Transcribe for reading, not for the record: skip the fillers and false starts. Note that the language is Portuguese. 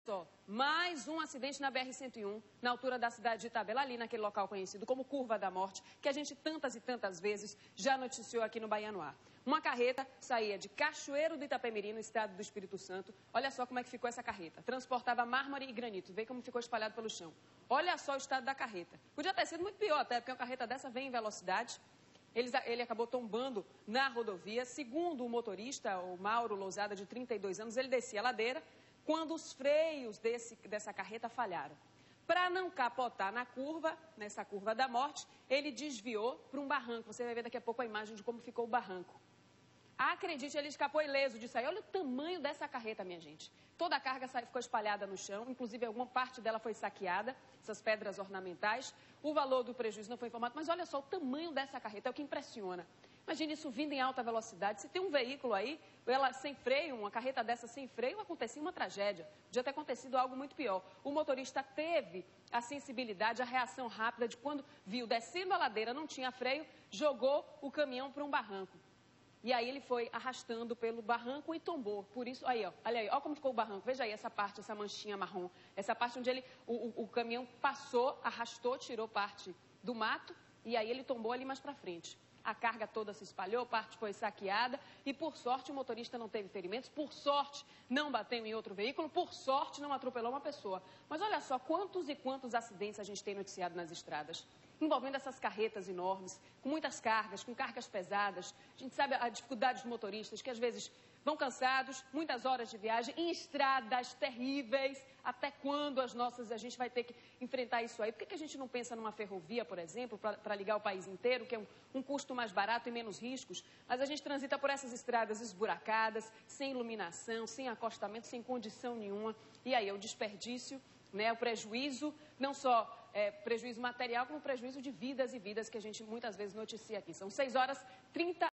Só, mais um acidente na BR-101, na altura da cidade de Itabela, ali naquele local conhecido como Curva da Morte, que a gente tantas e tantas vezes já noticiou aqui no Baianoá. Uma carreta saía de Cachoeiro do Itapemirim, no estado do Espírito Santo. Olha só como é que ficou essa carreta. Transportava mármore e granito. Vê como ficou espalhado pelo chão. Olha só o estado da carreta. Podia ter sido muito pior até, porque uma carreta dessa vem em velocidade. Ele acabou tombando na rodovia. Segundo o motorista, o Mauro Lousada, de 32 anos, ele descia a ladeira quando os freios dessa carreta falharam. Para não capotar nessa curva da morte, ele desviou para um barranco. Você vai ver daqui a pouco a imagem de como ficou o barranco. Acredite, ele escapou ileso disso aí. Olha o tamanho dessa carreta, minha gente. Toda a carga ficou espalhada no chão, inclusive alguma parte dela foi saqueada, essas pedras ornamentais. O valor do prejuízo não foi informado, mas olha só o tamanho dessa carreta, é o que impressiona. Imagine isso vindo em alta velocidade. Se tem um veículo aí, ela sem freio, uma carreta dessa sem freio, acontecia uma tragédia. Podia ter acontecido algo muito pior. O motorista teve a sensibilidade, a reação rápida de quando viu descendo a ladeira, não tinha freio, jogou o caminhão para um barranco. E aí ele foi arrastando pelo barranco e tombou. Por isso, olha aí, olha como ficou o barranco. Veja aí essa parte, essa manchinha marrom. Essa parte onde o caminhão passou, arrastou, tirou parte do mato e aí ele tombou ali mais para frente. A carga toda se espalhou, parte foi saqueada e, por sorte, o motorista não teve ferimentos, por sorte, não bateu em outro veículo, por sorte, não atropelou uma pessoa. Mas olha só quantos e quantos acidentes a gente tem noticiado nas estradas, envolvendo essas carretas enormes, com muitas cargas, com cargas pesadas. A gente sabe a dificuldade dos motoristas, que às vezes vão cansados, muitas horas de viagem, em estradas terríveis. Até quando a gente vai ter que enfrentar isso aí? Por que a gente não pensa numa ferrovia, por exemplo, para ligar o país inteiro, que é um custo mais barato e menos riscos? Mas a gente transita por essas estradas esburacadas, sem iluminação, sem acostamento, sem condição nenhuma. E aí é o desperdício, né, o prejuízo, não só prejuízo material, como prejuízo de vidas e vidas que a gente muitas vezes noticia aqui. São 6h30.